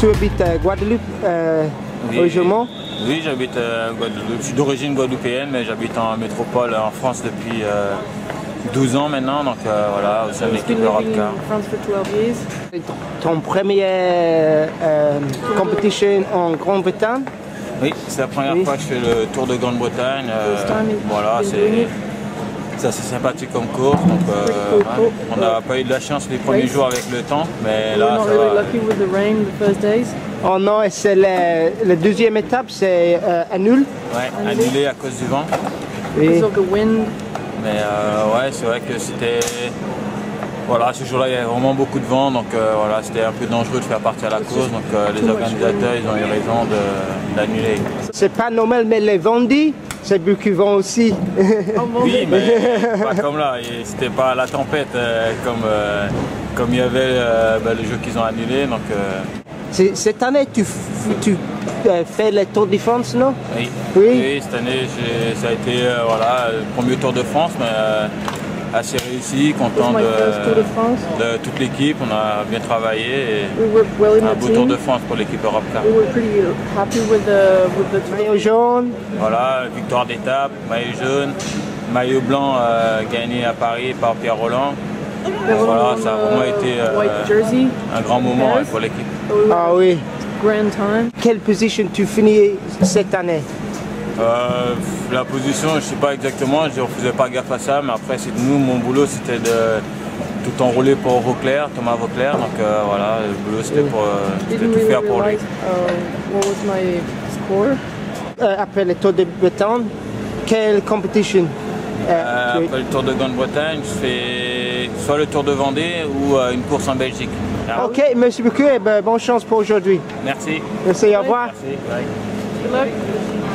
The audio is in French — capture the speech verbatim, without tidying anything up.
Tu habites à Guadeloupe euh, Oui, originellement? Oui, j'habite à Guadeloupe. Je suis d'origine guadeloupéenne, mais j'habite en métropole en France depuis euh, douze ans maintenant. Donc euh, voilà, au sein de l'équipe Europcar. Ton premier euh, compétition en Grande-Bretagne? Oui, c'est la première oui. fois que je fais le Tour de Grande-Bretagne. Euh, voilà, c'est assez sympathique comme course. Donc, euh, ouais, on n'a pas eu de la chance les premiers jours avec le temps, mais là, ça va. Oh non, et c'est la, la deuxième étape, c'est euh, annulé. Ouais, annulé à cause du vent. Oui. Mais euh, ouais, c'est vrai que c'était... Voilà, ce jour-là, il y avait vraiment beaucoup de vent, donc euh, voilà, c'était un peu dangereux de faire partir la course. Donc euh, les organisateurs, ils ont eu raison d'annuler. C'est pas normal, mais les vendis, c'est beaucoup de vent aussi. Oui, mais pas comme là. C'était pas la tempête euh, comme, euh, comme il y avait euh, bah, le jeu qu'ils ont annulé. Donc, euh... Cette année, tu, tu euh, fais le Tour de France, non? Oui. Oui. Oui, cette année, ça a été euh, voilà, le premier Tour de France, mais euh, assez réussi, content de, de, de toute l'équipe. On a bien travaillé et un beau Tour de France pour l'équipe Europcar. Maillot jaune. Voilà, victoire d'étape, maillot jaune, maillot blanc euh, gagné à Paris par Pierre Rolland. Voilà, ça a vraiment été euh, un grand moment pour l'équipe. Ah oui. Quelle position tu finis cette année? Euh, la position, je ne sais pas exactement, je ne faisais pas gaffe à ça, mais après, nous, mon boulot, c'était de tout enrouler pour Vauclair, Thomas Vauclair, donc euh, voilà, le boulot, c'était pour euh, tout faire pour lui. Euh, après le Tour de Bretagne, quelle compétition? Euh, après le Tour de Grande-Bretagne, je fais soit le Tour de Vendée ou euh, une course en Belgique. Ah. Ok, merci beaucoup et ben, bonne chance pour aujourd'hui. Merci. Merci, au revoir. Merci. Bye.